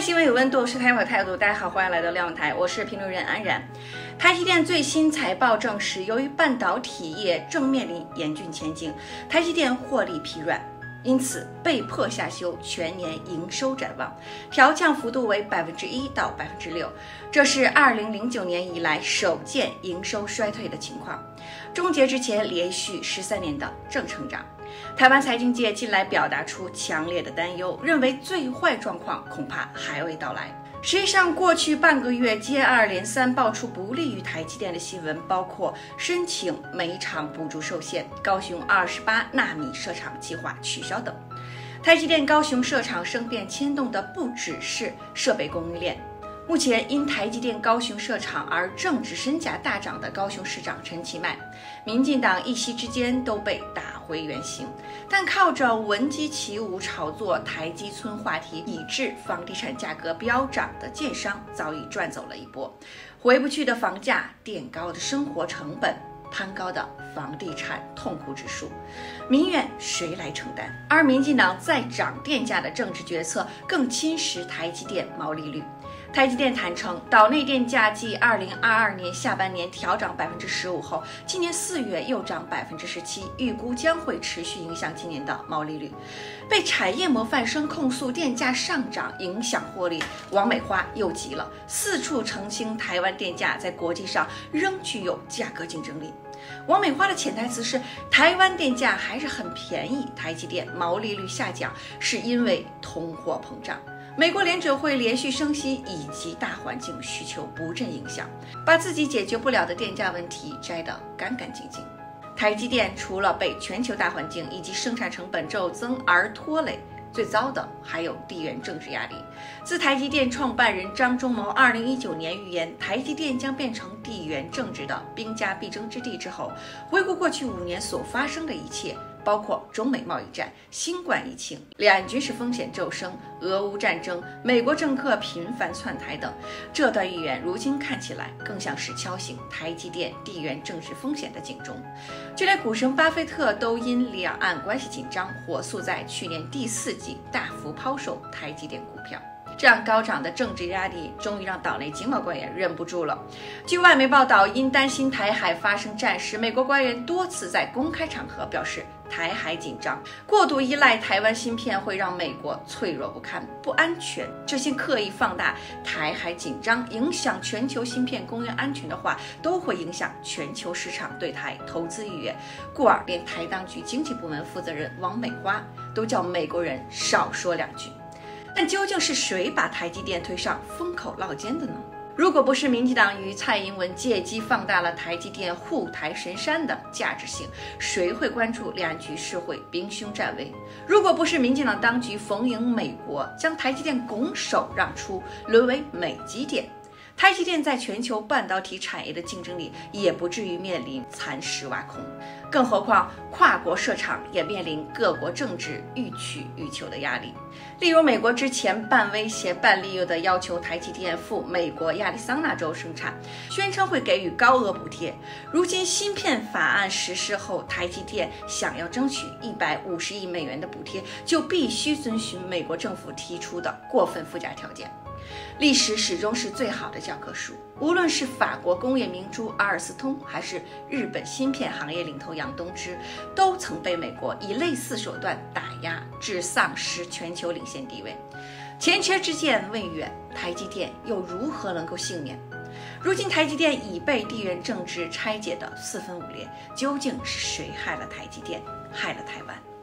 新闻有温度，是台湾有态度。大家好，欢迎来到瞭望台，我是评论员安然。台积电最新财报证实，由于半导体业正面临严峻前景，台积电获利疲软，因此被迫下修全年营收展望，调降幅度为1%到6%，这是2009年以来首见营收衰退的情况，终结之前连续13年的正成长。台湾财经界近来表达出强烈的担忧，认为最坏状况恐怕还未到来。实际上，过去半个月接二连三爆出不利于台积电的新闻，包括申请煤厂补助受限、高雄28纳米设厂计划取消等。台积电高雄设厂生变牵动的不只是设备供应链。目前因台积电高雄设厂而正值身价大涨的高雄市长陈其迈，民进党一夕之间都被打回原形，但靠着闻鸡起舞炒作台积村话题，以致房地产价格飙涨的建商早已赚走了一波，回不去的房价，垫高的生活成本，攀高的房地产痛苦指数，民怨谁来承担？而民进党在涨电价的政治决策更侵蚀台积电毛利率。台积电坦承，岛内电价继2022年下半年调涨15%后，今年4月又涨17%，预估将会持续影响今年的毛利率。被产业模范生控诉电价上涨影响获利，王美花又急了，四处澄清台湾电价在国际上仍具有价格竞争力。王美花的潜台词是台湾电价还是很便宜，台积电毛利率下降是因为通货膨胀。美国联准会连续升息以及大环境需求不振影响，把自己解决不了的电价问题摘得干干净净。台积电除了被全球大环境以及生产成本骤增而拖累，最糟的还有地缘政治压力。自台积电创办人张忠谋2019年预言台积电将变成地缘政治的兵家必争之地之后，回顾过去5年所发生的一切，包括中美贸易战、新冠疫情、两岸军事风险骤升、俄乌战争、美国政客频繁窜台等，这段预言如今看起来更像是敲醒台积电地缘政治风险的警钟。就连股神巴菲特都因两岸关系紧张，火速在去年第4季大幅抛售台积电股票。这样高涨的政治压力终于让岛内经贸官员忍不住了。据外媒报道，因担心台海发生战事，美国官员多次在公开场合表示台海紧张，过度依赖台湾芯片会让美国脆弱不堪、不安全。这些刻意放大台海紧张影响全球芯片供应安全的话，都会影响全球市场对台投资意愿，故而连台当局经济部门负责人王美花都叫美国人少说2句。但究竟是谁把台积电推上风口浪尖的呢？如果不是民进党与蔡英文借机放大了台积电护台神山的价值性，谁会关注两岸局势会兵凶战危？如果不是民进党当局逢迎美国，将台积电拱手让出，沦为美积电，台积电在全球半导体产业的竞争力也不至于面临蚕食挖空。更何况跨国设厂也面临各国政治欲取欲求的压力。例如美国之前半威胁半利诱的要求台积电赴美国亚利桑那州生产，宣称会给予高额补贴。如今芯片法案实施后，台积电想要争取150亿美元的补贴，就必须遵循美国政府提出的过分附加条件。历史始终是最好的教科书，无论是法国工业明珠阿尔斯通，还是日本芯片行业领头杨东芝，都曾被美国以类似手段打压，致丧失全球领先地位。前车之鉴未远，台积电又如何能够幸免？如今台积电已被地缘政治拆解得4分5裂，究竟是谁害了台积电，害了台湾？